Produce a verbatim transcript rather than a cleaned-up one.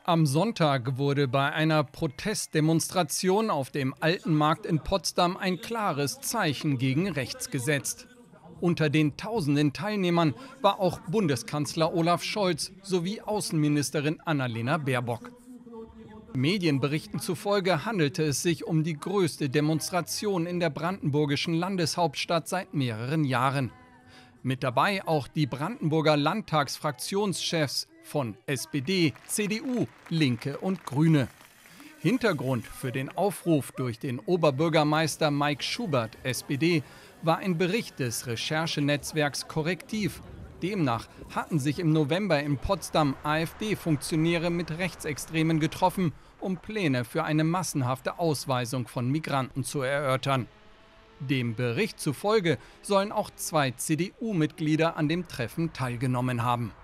Am Sonntag wurde bei einer Protestdemonstration auf dem Alten Markt in Potsdam ein klares Zeichen gegen rechts gesetzt. Unter den tausenden Teilnehmern war auch Bundeskanzler Olaf Scholz sowie Außenministerin Annalena Baerbock. Medienberichten zufolge handelte es sich um die größte Demonstration in der brandenburgischen Landeshauptstadt seit mehreren Jahren. Mit dabei auch die Brandenburger Landtagsfraktionschefs von S P D, C D U, Linke und Grüne. Hintergrund für den Aufruf durch den Oberbürgermeister Mike Schubert, S P D, war ein Bericht des Recherchenetzwerks Korrektiv. Demnach hatten sich im November in Potsdam AfD-Funktionäre mit Rechtsextremen getroffen, um Pläne für eine massenhafte Ausweisung von Migranten zu erörtern. Dem Bericht zufolge sollen auch zwei C D U-Mitglieder an dem Treffen teilgenommen haben.